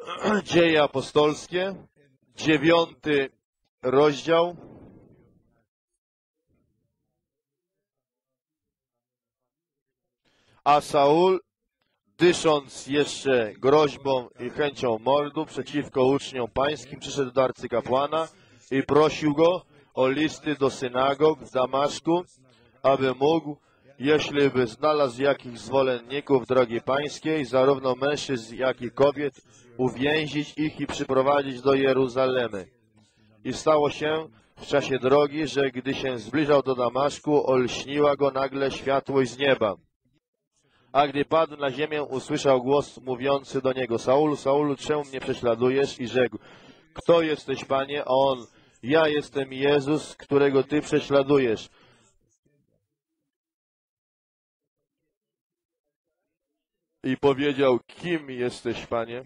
Dzieje apostolskie, 9 rozdział. A Saul, dysząc jeszcze groźbą i chęcią mordu przeciwko uczniom pańskim, przyszedł do arcykapłana i prosił go o listy do synagog w Damaszku, aby mógł, jeśli by znalazł jakichś zwolenników drogi pańskiej, zarówno mężczyzn, jak i kobiet, uwięzić ich i przyprowadzić do Jeruzalemy. I stało się w czasie drogi, że gdy się zbliżał do Damaszku, olśniła go nagle światłość z nieba. A gdy padł na ziemię, usłyszał głos mówiący do niego: Saulu, Saulu, czemu mnie prześladujesz? I rzekł: Kto jesteś, Panie? A on: Ja jestem Jezus, którego Ty prześladujesz. I powiedział: Kim jesteś, Panie?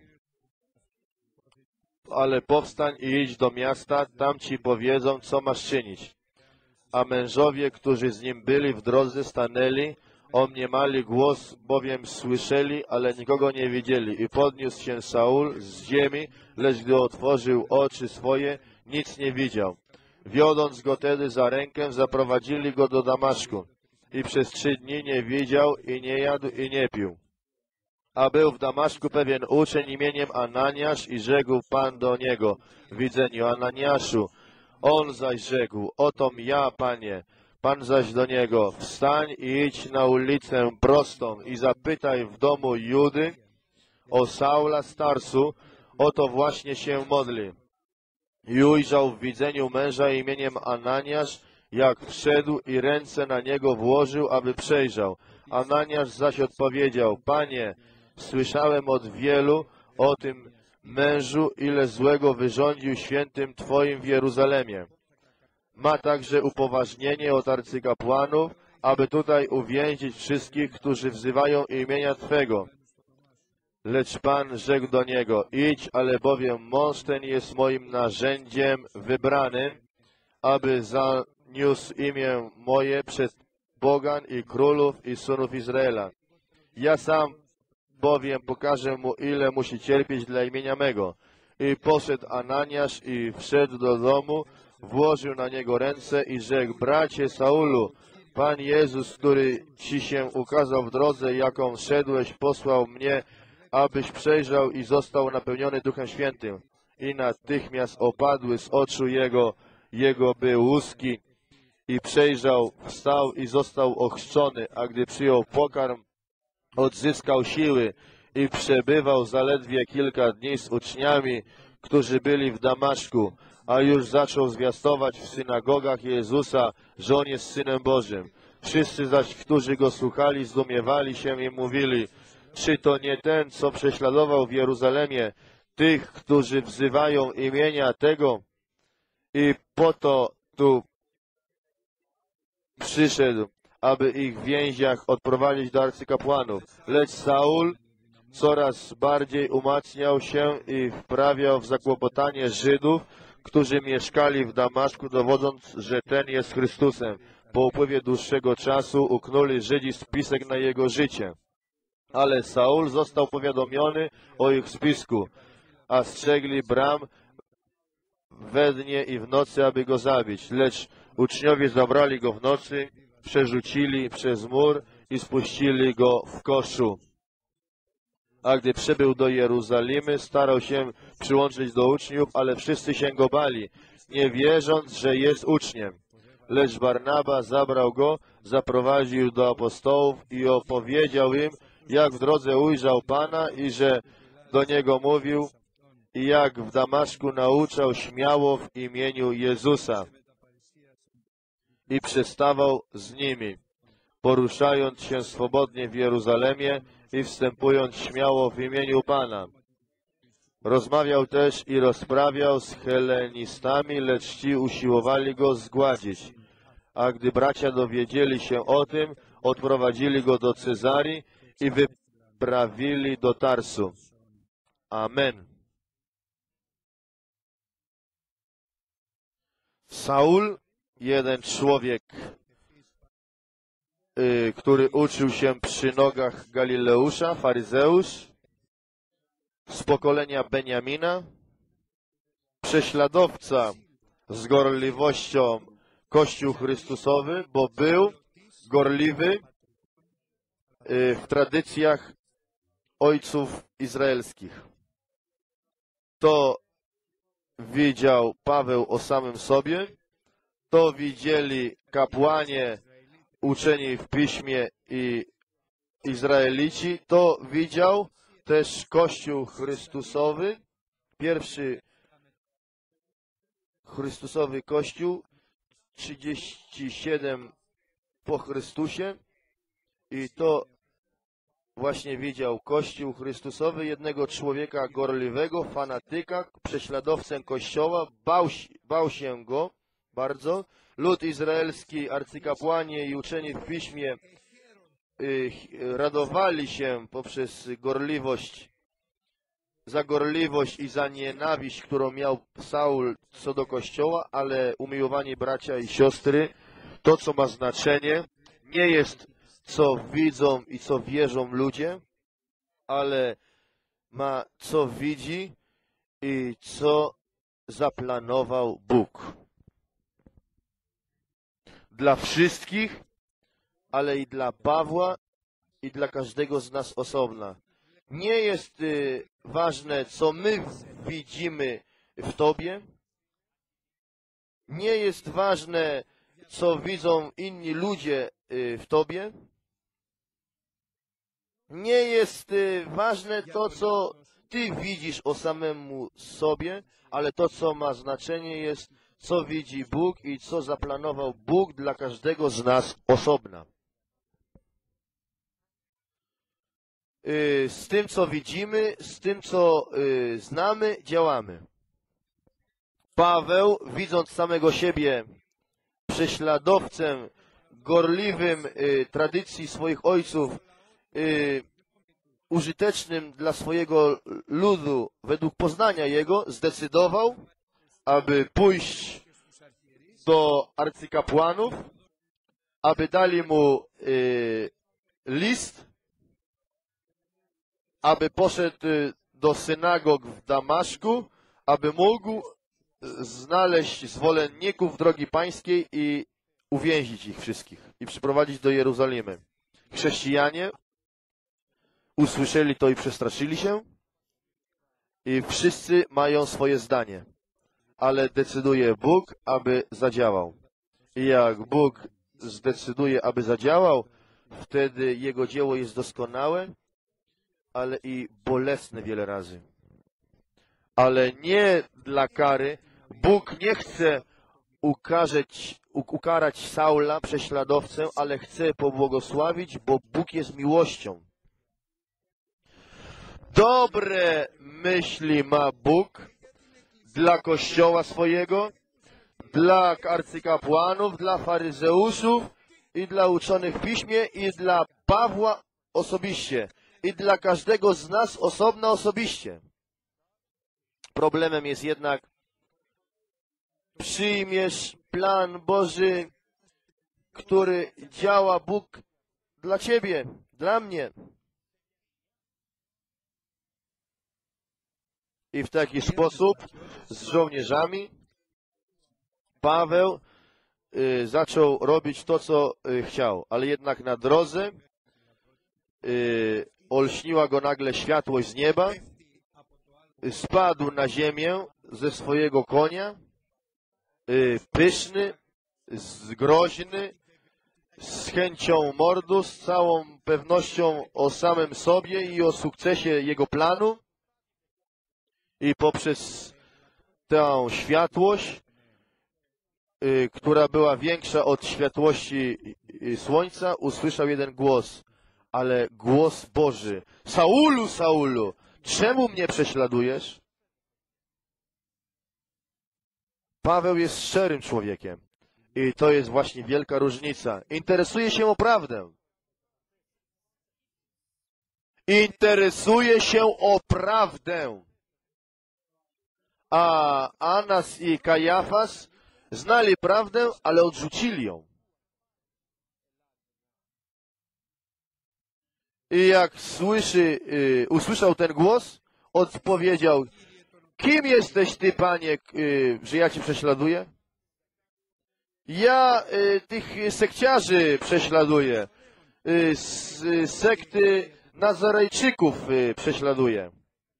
Ale powstań i idź do miasta, tam Ci powiedzą, co masz czynić. A mężowie, którzy z nim byli w drodze, stanęli, omniemali głos, bowiem słyszeli, ale nikogo nie widzieli. I podniósł się Saul z ziemi, lecz gdy otworzył oczy swoje, nic nie widział. Wiodąc go tedy za rękę, zaprowadzili go do Damaszku. I przez 3 dni nie widział i nie jadł i nie pił. A był w Damaszku pewien uczeń imieniem Ananiasz i rzekł Pan do niego w widzeniu: Ananiaszu. On zaś rzekł: Otom ja, Panie. Pan zaś do niego: Wstań i idź na ulicę prostą i zapytaj w domu Judy o Saula z Tarsu, oto właśnie się modli. I ujrzał w widzeniu męża imieniem Ananiasz, jak wszedł i ręce na niego włożył, aby przejrzał. Ananiasz zaś odpowiedział: Panie, słyszałem od wielu o tym mężu, ile złego wyrządził świętym Twoim w Jeruzalemie. Ma także upoważnienie od arcykapłanów, aby tutaj uwięzić wszystkich, którzy wzywają imienia Twego. Lecz Pan rzekł do niego: Idź, albowiem mąż ten jest moim narzędziem wybranym, aby zaniósł imię moje przed pogan i królów i synów Izraela. Ja sam bowiem pokażę mu, ile musi cierpieć dla imienia mego. I poszedł Ananiasz i wszedł do domu, włożył na niego ręce i rzekł: Bracie Saulu, Pan Jezus, który Ci się ukazał w drodze, jaką szedłeś, posłał mnie, abyś przejrzał i został napełniony Duchem Świętym. I natychmiast opadły z oczu jego były łuski i przejrzał, wstał i został ochrzczony, a gdy przyjął pokarm, odzyskał siły i przebywał zaledwie kilka dni z uczniami, którzy byli w Damaszku, a już zaczął zwiastować w synagogach Jezusa, że On jest Synem Bożym. Wszyscy zaś, którzy Go słuchali, zdumiewali się i mówili: Czy to nie ten, co prześladował w Jeruzalemie tych, którzy wzywają imienia tego? I po to tu przyszedł, aby ich w więziach odprowadzić do arcykapłanów. Lecz Saul coraz bardziej umacniał się i wprawiał w zakłopotanie Żydów, którzy mieszkali w Damaszku, dowodząc, że ten jest Chrystusem. Po upływie dłuższego czasu uknuli Żydzi spisek na jego życie. Ale Saul został powiadomiony o ich spisku, a strzegli bram we dnie i w nocy, aby go zabić. Lecz uczniowie zabrali go w nocy, przerzucili przez mur i spuścili go w koszu. A gdy przybył do Jerozolimy, starał się przyłączyć do uczniów, ale wszyscy się go bali, nie wierząc, że jest uczniem. Lecz Barnaba zabrał go, zaprowadził do apostołów i opowiedział im, jak w drodze ujrzał Pana i że do niego mówił, i jak w Damaszku nauczał śmiało w imieniu Jezusa. I przestawał z nimi, poruszając się swobodnie w Jeruzalemie i wstępując śmiało w imieniu Pana. Rozmawiał też i rozprawiał z helenistami, lecz ci usiłowali go zgładzić. A gdy bracia dowiedzieli się o tym, odprowadzili go do Cezarii i wyprawili do Tarsu. Amen. Saul, jeden człowiek, który uczył się przy nogach Galileusza, faryzeusz, z pokolenia Beniamina, prześladowca z gorliwością Kościół Chrystusowy, bo był gorliwy w tradycjach ojców izraelskich. To widział Paweł o samym sobie, to widzieli kapłanie, uczeni w Piśmie i Izraelici, to widział też Kościół Chrystusowy, pierwszy Chrystusowy Kościół, 37 po Chrystusie, i to właśnie widział Kościół Chrystusowy, jednego człowieka gorliwego, fanatyka, prześladowcę Kościoła, bał się go bardzo. Lud izraelski, arcykapłani i uczeni w Piśmie radowali się poprzez za gorliwość i za nienawiść, którą miał Saul co do Kościoła, ale umiłowani bracia i siostry, to co ma znaczenie, nie jest co widzą i co wierzą ludzie, ale ma co widzi i co zaplanował Bóg. Dla wszystkich, ale i dla Pawła i dla każdego z nas osobna. Nie jest ważne, co my widzimy w Tobie. Nie jest ważne, co widzą inni ludzie w Tobie. Nie jest ważne to, co Ty widzisz o samemu sobie, ale to, co ma znaczenie, jest, co widzi Bóg i co zaplanował Bóg dla każdego z nas osobna. Z tym, co widzimy, z tym, co znamy, działamy. Paweł, widząc samego siebie prześladowcem, gorliwym tradycji swoich ojców, użytecznym dla swojego ludu według poznania jego, zdecydował, aby pójść do arcykapłanów, aby dali mu list, aby poszedł do synagog w Damaszku, aby mógł znaleźć zwolenników drogi pańskiej i uwięzić ich wszystkich i przyprowadzić do Jerozolimy. Chrześcijanie usłyszeli to i przestraszyli się i wszyscy mają swoje zdanie, ale decyduje Bóg, aby zadziałał. I jak Bóg zdecyduje, aby zadziałał, wtedy Jego dzieło jest doskonałe, ale i bolesne wiele razy. Ale nie dla kary. Bóg nie chce ukarać Saula, prześladowcę, ale chce pobłogosławić, bo Bóg jest miłością. Dobre myśli ma Bóg dla Kościoła swojego, dla arcykapłanów, dla faryzeuszów i dla uczonych w Piśmie i dla Pawła osobiście i dla każdego z nas osobna osobiście. Problemem jest jednak, przyjmiesz plan Boży, który działa Bóg dla ciebie, dla mnie. I w taki sposób z żołnierzami Paweł zaczął robić to, co chciał, ale jednak na drodze olśniła go nagle światłość z nieba, spadł na ziemię ze swojego konia, pyszny, groźny, z chęcią mordu, z całą pewnością o samym sobie i o sukcesie jego planu. I poprzez tę światłość, która była większa od światłości słońca, usłyszał jeden głos, ale głos Boży. Saulu, Saulu, czemu mnie prześladujesz? Paweł jest szczerym człowiekiem i to jest właśnie wielka różnica. Interesuje się o prawdę. Interesuje się o prawdę. A Anas i Kajafas znali prawdę, ale odrzucili ją. I jak usłyszał ten głos, odpowiedział, kim jesteś Ty, Panie, że ja Cię prześladuję? Ja tych sekciarzy prześladuję, z sekty Nazarejczyków prześladuję.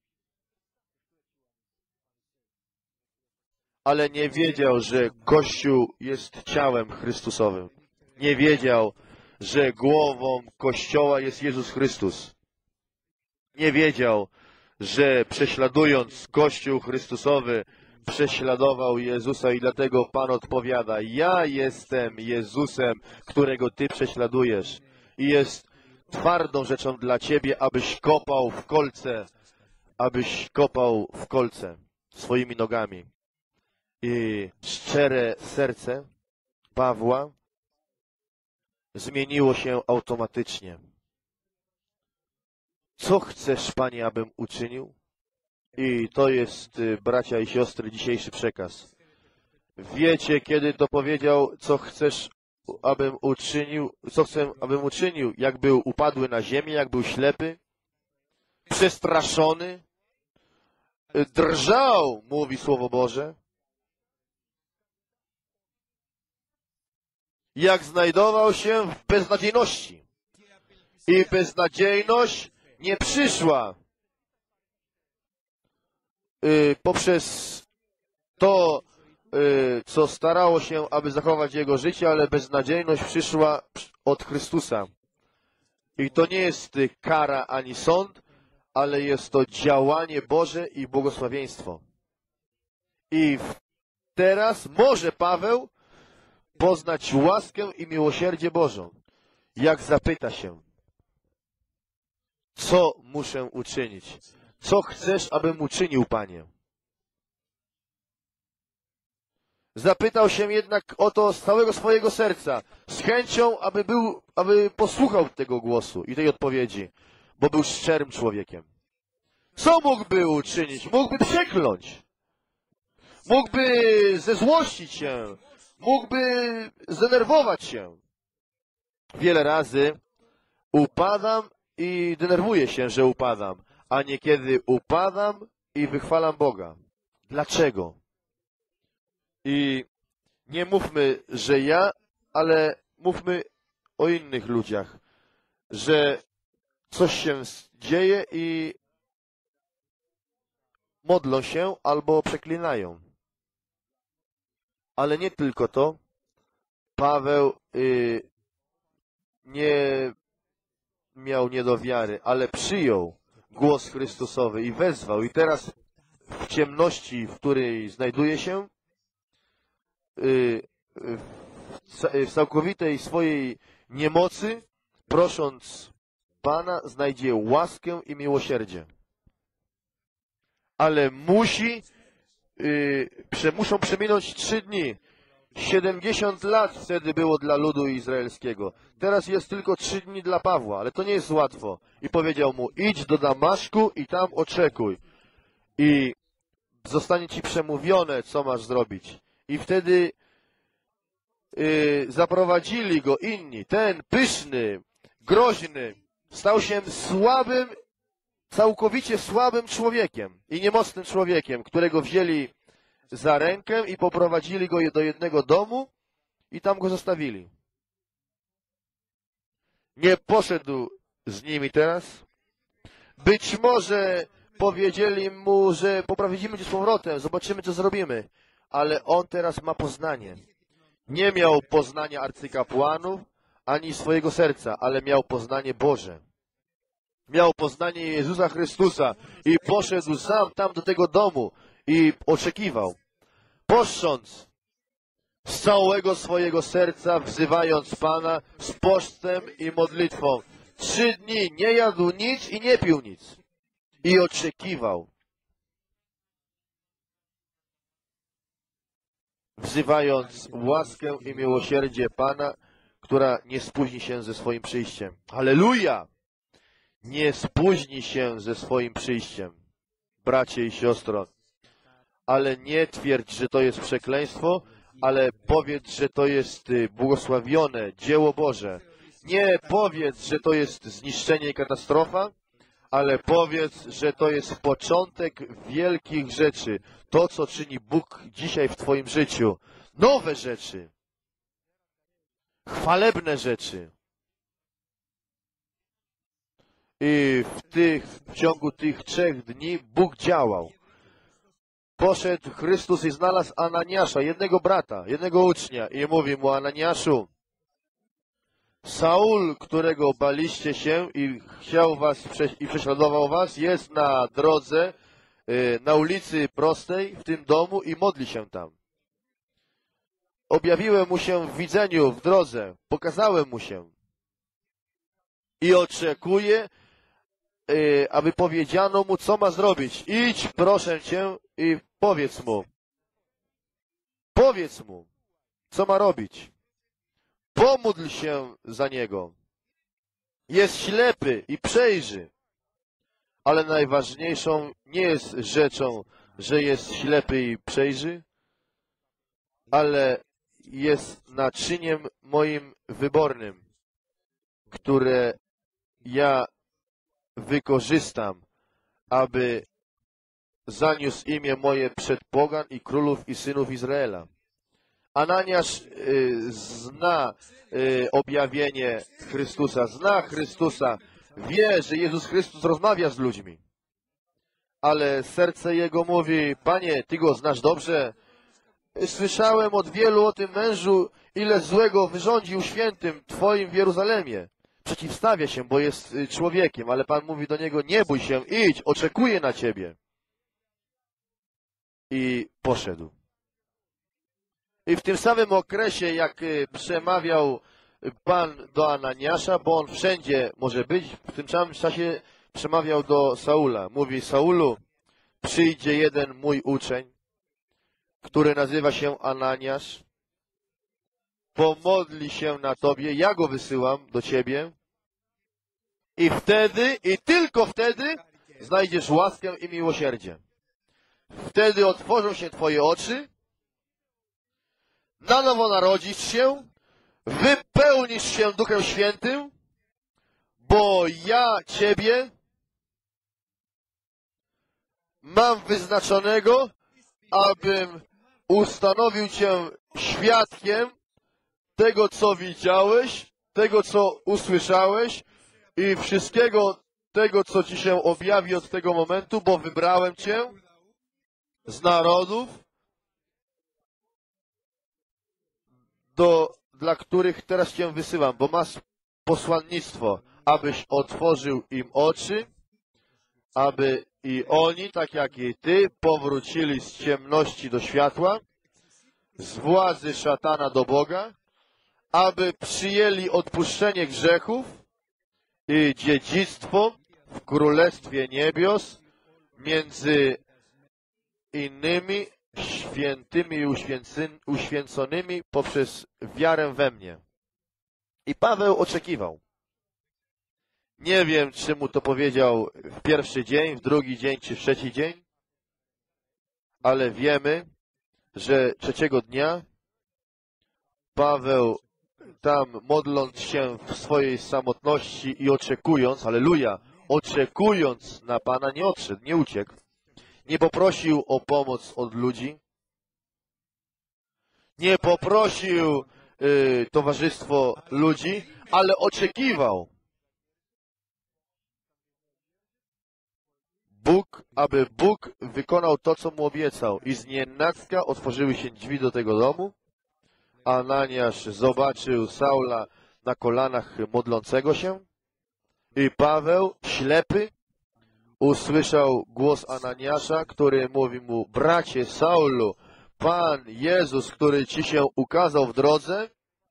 Ale nie wiedział, że Kościół jest ciałem Chrystusowym. Nie wiedział, że głową Kościoła jest Jezus Chrystus. Nie wiedział, że prześladując Kościół Chrystusowy, prześladował Jezusa i dlatego Pan odpowiada, ja jestem Jezusem, którego Ty prześladujesz. I jest twardą rzeczą dla Ciebie, abyś kopał w kolce swoimi nogami. I szczere serce Pawła zmieniło się automatycznie. Co chcesz, Panie, abym uczynił? I to jest, bracia i siostry, dzisiejszy przekaz. Wiecie, kiedy to powiedział, co chcesz, abym uczynił, co chcę, abym uczynił, jak był upadły na ziemię, jak był ślepy, przestraszony, drżał, mówi Słowo Boże. Jak znajdował się w beznadziejności. I beznadziejność nie przyszła poprzez to, co starało się, aby zachować jego życie, ale beznadziejność przyszła od Chrystusa. I to nie jest kara ani sąd, ale jest to działanie Boże i błogosławieństwo. I teraz może Paweł poznać łaskę i miłosierdzie Bożą, jak zapyta się, co muszę uczynić? Co chcesz, abym uczynił, Panie? Zapytał się jednak o to z całego swojego serca, z chęcią, aby posłuchał tego głosu i tej odpowiedzi, bo był szczerym człowiekiem. Co mógłby uczynić? Mógłby przekląć. Mógłby zezłościć się. Mógłby zdenerwować się. Wiele razy upadam i denerwuję się, że upadam, a niekiedy upadam i wychwalam Boga. Dlaczego? I nie mówmy, że ja, ale mówmy o innych ludziach, że coś się dzieje i modlą się albo przeklinają. Ale nie tylko to. Paweł nie miał niedowiary, ale przyjął głos Chrystusowy i wezwał. I teraz w ciemności, w której znajduje się, w całkowitej swojej niemocy, prosząc Pana, znajdzie łaskę i miłosierdzie. Ale muszą przeminąć 3 dni. 70 lat wtedy było dla ludu izraelskiego. Teraz jest tylko 3 dni dla Pawła, ale to nie jest łatwo. I powiedział mu, idź do Damaszku i tam oczekuj. I zostanie ci przemówione, co masz zrobić. I wtedy zaprowadzili go inni. Ten pyszny, groźny, stał się słabym, całkowicie słabym człowiekiem i niemocnym człowiekiem, którego wzięli za rękę i poprowadzili go do jednego domu i tam go zostawili. Nie poszedł z nimi teraz. Być może powiedzieli mu, że poprowadzimy cię z powrotem, zobaczymy, co zrobimy. Ale on teraz ma poznanie. Nie miał poznania arcykapłanów, ani swojego serca, ale miał poznanie Boże. Miał poznanie Jezusa Chrystusa i poszedł sam tam do tego domu i oczekiwał. Poszcząc z całego swojego serca, wzywając Pana z postem i modlitwą. 3 dni nie jadł nic i nie pił nic. I oczekiwał. Wzywając łaskę i miłosierdzie Pana, która nie spóźni się ze swoim przyjściem. Halleluja! Nie spóźni się ze swoim przyjściem. Bracie i siostro. Ale nie twierdź, że to jest przekleństwo, ale powiedz, że to jest błogosławione dzieło Boże. Nie powiedz, że to jest zniszczenie i katastrofa, ale powiedz, że to jest początek wielkich rzeczy. To, co czyni Bóg dzisiaj w twoim życiu. Nowe rzeczy. Chwalebne rzeczy. I w ciągu tych 3 dni Bóg działał. Poszedł Chrystus i znalazł Ananiasza, jednego brata, jednego ucznia i mówi mu: Ananiaszu, Saul, którego baliście się i chciał was i prześladował was, jest na drodze, na ulicy prostej w tym domu i modli się tam. Objawiłem mu się w widzeniu, w drodze, pokazałem mu się i oczekuję, aby powiedziano mu, co ma zrobić. Idź, proszę cię, i powiedz mu, co ma robić. Pomódl się za niego. Jest ślepy i przejrzy. Ale najważniejszą nie jest rzeczą, że jest ślepy i przejrzy, ale jest naczyniem moim wybornym, które ja wykorzystam, aby zaniósł imię moje przed pogan i królów i synów Izraela. Ananiasz zna objawienie Chrystusa, zna Chrystusa, wie, że Jezus Chrystus rozmawia z ludźmi. Ale serce jego mówi: Panie, Ty go znasz dobrze. Słyszałem od wielu o tym mężu, ile złego wyrządził świętym Twoim w Jeruzalemie. Przeciwstawia się, bo jest człowiekiem, ale Pan mówi do niego: nie bój się, idź, oczekuję na Ciebie. I poszedł. I w tym samym okresie, jak przemawiał Pan do Ananiasza, bo on wszędzie może być, w tym samym czasie przemawiał do Saula. Mówi: Saulu, przyjdzie jeden mój uczeń, który nazywa się Ananiasz, pomodli się na Tobie, ja go wysyłam do Ciebie i wtedy, i tylko wtedy znajdziesz łaskę i miłosierdzie. Wtedy otworzą się Twoje oczy, na nowo narodzisz się, wypełnisz się Duchem Świętym, bo ja Ciebie mam wyznaczonego, abym ustanowił Cię świadkiem tego, co widziałeś, tego, co usłyszałeś i wszystkiego tego, co Ci się objawi od tego momentu, bo wybrałem Cię z narodów, dla których teraz Cię wysyłam, bo masz posłannictwo, abyś otworzył im oczy, aby i oni, tak jak i Ty, powrócili z ciemności do światła, z władzy szatana do Boga, aby przyjęli odpuszczenie grzechów i dziedzictwo w Królestwie Niebios między innymi świętymi i uświęconymi poprzez wiarę we mnie. I Paweł oczekiwał. Nie wiem, czy mu to powiedział w pierwszy dzień, w drugi dzień, czy w trzeci dzień, ale wiemy, że trzeciego dnia Paweł tam, modląc się w swojej samotności i oczekując, halleluja, oczekując na Pana, nie odszedł, nie uciekł, nie poprosił o pomoc od ludzi, nie poprosił towarzystwo ludzi, ale oczekiwał aby Bóg wykonał to, co mu obiecał. I znienacka otworzyły się drzwi do tego domu. Ananiasz zobaczył Saula na kolanach modlącego się i Paweł, ślepy, usłyszał głos Ananiasza, który mówi mu: bracie Saulu, Pan Jezus, który Ci się ukazał w drodze,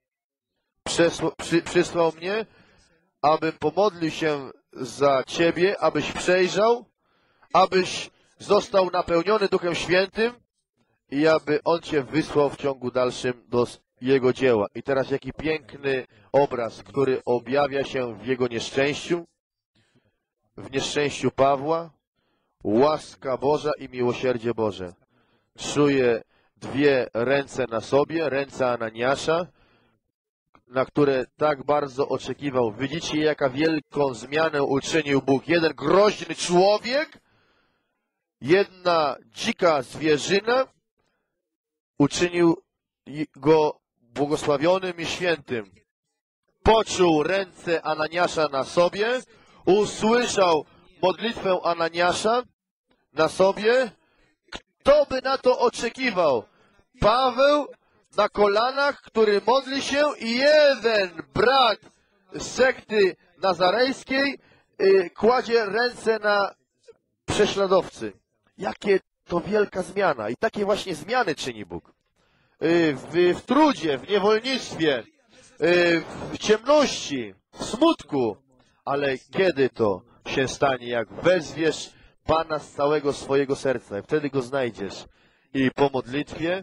przysłał mnie, abym pomodlił się za Ciebie, abyś przejrzał, abyś został napełniony Duchem Świętym i aby On Cię wysłał w ciągu dalszym do Jego dzieła. I teraz jaki piękny obraz, który objawia się w jego nieszczęściu, w nieszczęściu Pawła. Łaska Boża i miłosierdzie Boże. Czuje dwie ręce na sobie, ręce Ananiasza, na które tak bardzo oczekiwał. Widzicie, jaka wielką zmianę uczynił Bóg. Jeden groźny człowiek, jedna dzika zwierzyna, uczynił go błogosławionym i świętym. Poczuł ręce Ananiasza na sobie, usłyszał modlitwę Ananiasza na sobie. Kto by na to oczekiwał? Paweł na kolanach, który modli się, i jeden brat z sekty nazarejskiej kładzie ręce na prześladowcy. Jakie to wielka zmiana. I takie właśnie zmiany czyni Bóg. W trudzie, w niewolnictwie, w ciemności, w smutku. Ale kiedy to się stanie, jak wezwiesz Pana z całego swojego serca, i wtedy Go znajdziesz. I po modlitwie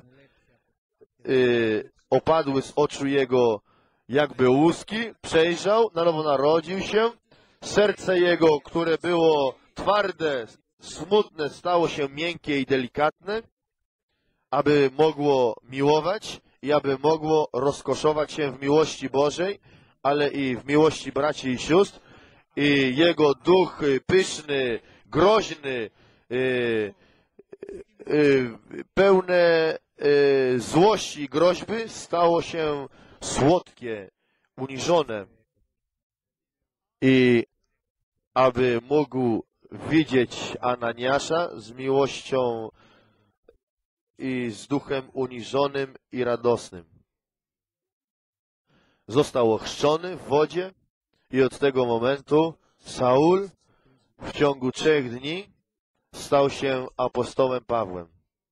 opadły z oczu jego jakby łuski, przejrzał, na nowo narodził się. Serce jego, które było twarde, smutne, stało się miękkie i delikatne, aby mogło miłować i aby mogło rozkoszować się w miłości Bożej, ale i w miłości braci i sióstr. I jego duch pyszny, groźny, pełne złości i groźby stało się słodkie, uniżone. I aby mógł widzieć Ananiasza z miłością i z duchem uniżonym i radosnym. Został ochrzczony w wodzie i od tego momentu Saul w ciągu 3 dni stał się apostołem Pawłem.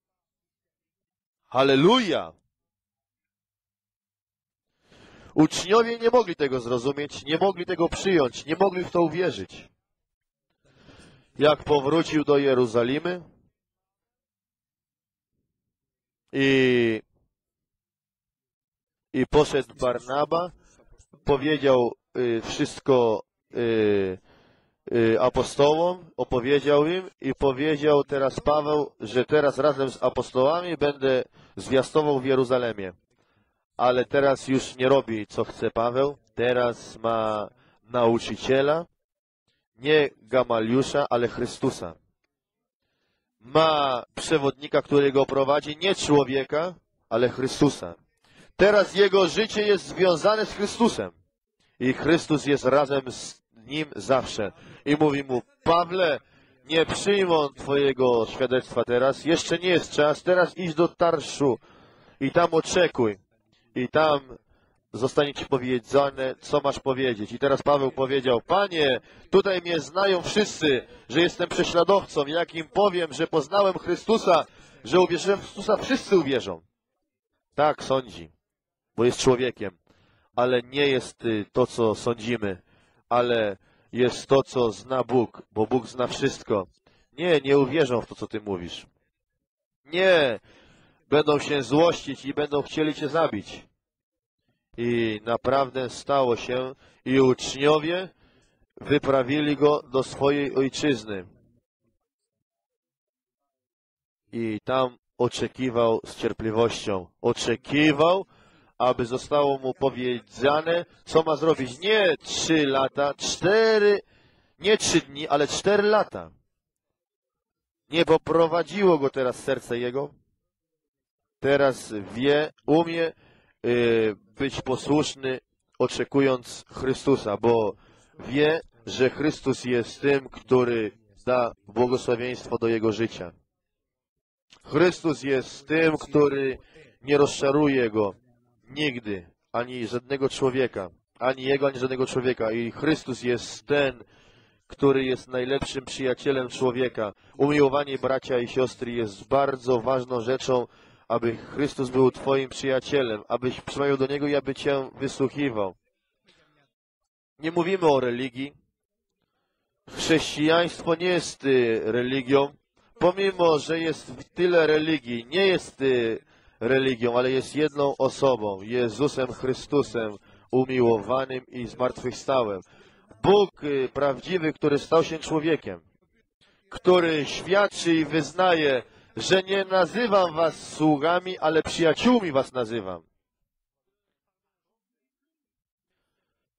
Halleluja! Uczniowie nie mogli tego zrozumieć, nie mogli tego przyjąć, nie mogli w to uwierzyć. Jak powrócił do Jerozolimy i poszedł Barnaba, powiedział wszystko apostołom, opowiedział im i powiedział teraz Paweł, że teraz razem z apostołami będę zwiastował w Jeruzalemie. Ale teraz już nie robi, co chce Paweł. Teraz ma nauczyciela, nie Gamaliusza, ale Chrystusa. Ma przewodnika, który go prowadzi, nie człowieka, ale Chrystusa. Teraz jego życie jest związane z Chrystusem. I Chrystus jest razem z nim zawsze. I mówi mu: Pawle, nie przyjmą twojego świadectwa teraz, jeszcze nie jest czas, teraz idź do Tarszu i tam oczekuj. I tam zostanie ci powiedziane, co masz powiedzieć. I teraz Paweł powiedział: Panie, tutaj mnie znają wszyscy, że jestem prześladowcą. Jak im powiem, że poznałem Chrystusa, że uwierzyłem w Chrystusa, wszyscy uwierzą. Tak sądzi, bo jest człowiekiem. Ale nie jest to, co sądzimy, ale jest to, co zna Bóg, bo Bóg zna wszystko. Nie uwierzą w to, co ty mówisz. Nie, będą się złościć i będą chcieli cię zabić. I naprawdę stało się, i uczniowie wyprawili go do swojej ojczyzny. I tam oczekiwał z cierpliwością. Oczekiwał, aby zostało mu powiedziane, co ma zrobić. Nie 3 lata, 4, nie 3 dni, ale 4 lata. Niebo prowadziło go teraz serce jego. Teraz wie, umie być posłuszny, oczekując Chrystusa, bo wie, że Chrystus jest tym, który da błogosławieństwo do jego życia. Chrystus jest tym, który nie rozczaruje go nigdy, ani żadnego człowieka, ani jego, ani żadnego człowieka. I Chrystus jest ten, który jest najlepszym przyjacielem człowieka. Umiłowanie bracia i siostry jest bardzo ważną rzeczą, aby Chrystus był twoim przyjacielem, abyś przemawiał do Niego i aby cię wysłuchiwał. Nie mówimy o religii. Chrześcijaństwo nie jest religią. Pomimo, że jest tyle religii, nie jest religią, ale jest jedną osobą, Jezusem Chrystusem, umiłowanym i zmartwychwstałym. Bóg prawdziwy, który stał się człowiekiem, który świadczy i wyznaje, że nie nazywam was sługami, ale przyjaciółmi was nazywam.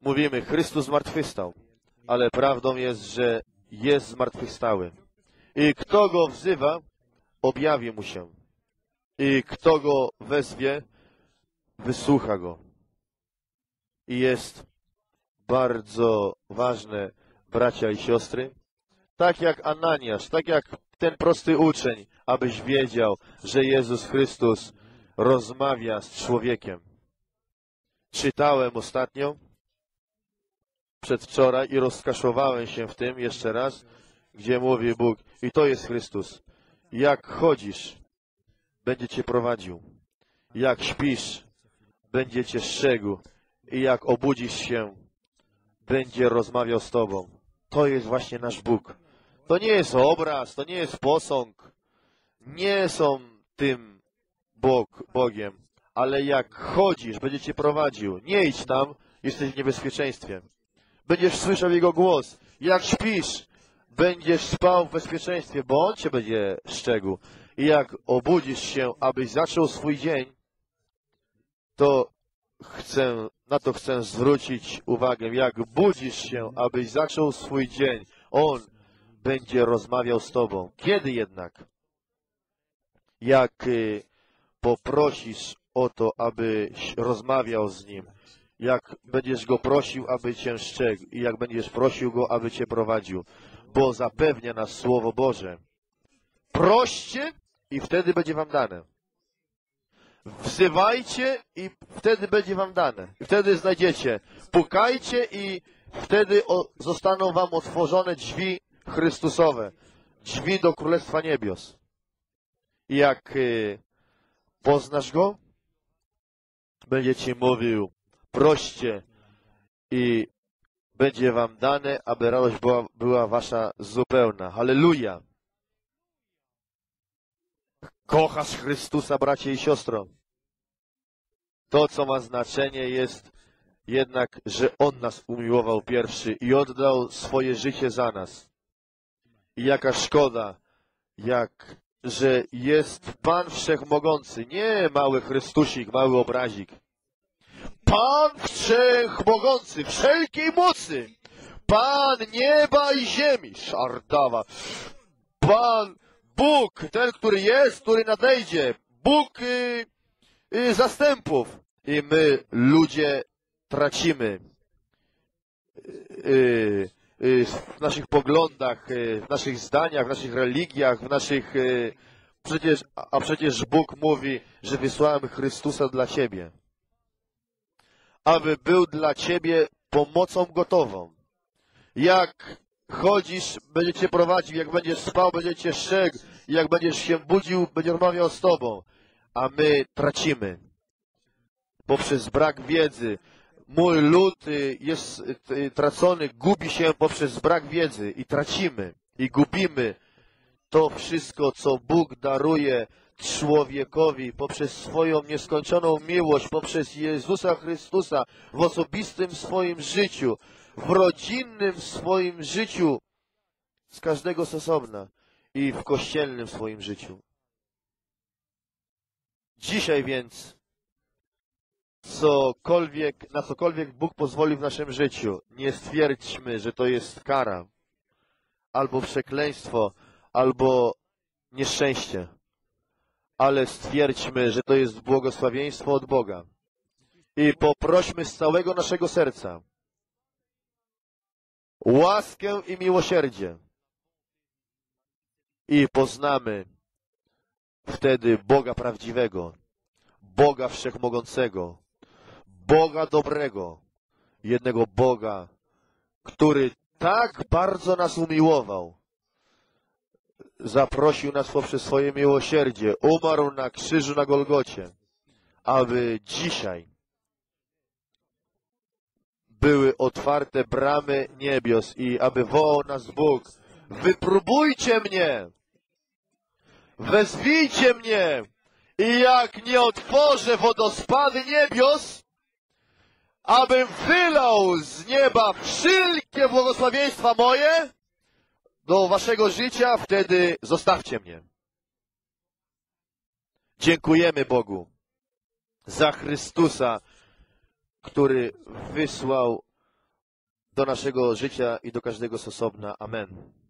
mówimy, Chrystus zmartwychwstał, ale prawdą jest, że jest zmartwychwstały. I kto Go wzywa, objawi Mu się. I kto Go wezwie, wysłucha Go. I jest bardzo ważne, bracia i siostry, tak jak Ananiasz, tak jak ten prosty uczeń, abyś wiedział, że Jezus Chrystus rozmawia z człowiekiem. Czytałem ostatnio, przedwczoraj i rozkaszowałem się w tym jeszcze raz, gdzie mówi Bóg, i to jest Chrystus. Jak chodzisz, będzie cię prowadził. Jak śpisz, będzie cię strzegł. I jak obudzisz się, będzie rozmawiał z tobą. To jest właśnie nasz Bóg. To nie jest obraz, to nie jest posąg. Nie są tym Bogiem. Ale jak chodzisz, będzie cię prowadził. Nie idź tam, jesteś w niebezpieczeństwie. Będziesz słyszał Jego głos. Jak śpisz, będziesz spał w bezpieczeństwie, bo On cię będzie strzegł. I jak obudzisz się, abyś zaczął swój dzień, to na to chcę zwrócić uwagę. Jak budzisz się, abyś zaczął swój dzień, On będzie rozmawiał z tobą. Kiedy jednak? Jak poprosisz o to, abyś rozmawiał z Nim, jak będziesz Go prosił, aby cię strzegł i jak będziesz prosił Go, aby cię prowadził, bo zapewnia nas Słowo Boże. Proście i wtedy będzie wam dane. Wzywajcie i wtedy będzie wam dane. I wtedy znajdziecie. Pukajcie i wtedy zostaną wam otworzone drzwi Chrystusowe. Drzwi do Królestwa Niebios. I jak poznasz Go, będzie ci mówił, proście i będzie wam dane, aby radość była wasza zupełna. Halleluja! Kochasz Chrystusa, bracie i siostro. To, co ma znaczenie, jest jednak, że On nas umiłował pierwszy i oddał swoje życie za nas. I jaka szkoda, że jest Pan Wszechmogący, nie mały Chrystusik, mały obrazik. Pan Wszechmogący, wszelkiej mocy, Pan nieba i ziemi, szardawa, Pan Bóg, ten, który jest, który nadejdzie, Bóg zastępów. I my, ludzie, tracimy w naszych poglądach, w naszych zdaniach, w naszych religiach, w naszych... Przecież Bóg mówi, że wysłałem Chrystusa dla ciebie, aby był dla ciebie pomocą gotową. Jak chodzisz, będzie cię prowadził, jak będziesz spał, będzie cię strzegł, jak będziesz się budził, będzie rozmawiał z tobą. A my tracimy poprzez brak wiedzy. Mój lud jest tracony, gubi się poprzez brak wiedzy i tracimy i gubimy to wszystko, co Bóg daruje człowiekowi poprzez swoją nieskończoną miłość, poprzez Jezusa Chrystusa w osobistym swoim życiu, w rodzinnym swoim życiu, z każdego z osobna i w kościelnym swoim życiu. Dzisiaj więc na cokolwiek Bóg pozwoli w naszym życiu, nie stwierdźmy, że to jest kara, albo przekleństwo, albo nieszczęście, ale stwierdźmy, że to jest błogosławieństwo od Boga i poprośmy z całego naszego serca łaskę i miłosierdzie i poznamy wtedy Boga prawdziwego, Boga Wszechmogącego, Boga dobrego, jednego Boga, który tak bardzo nas umiłował, zaprosił nas poprzez swoje miłosierdzie, umarł na krzyżu na Golgocie, aby dzisiaj były otwarte bramy niebios i aby wołał nas Bóg, wypróbujcie mnie, wezwijcie mnie i jak nie otworzę wodospady niebios, abym wylał z nieba wszelkie błogosławieństwa moje do waszego życia, wtedy zostawcie mnie. Dziękujemy Bogu za Chrystusa, który wysłał do naszego życia i do każdego z osobna. Amen.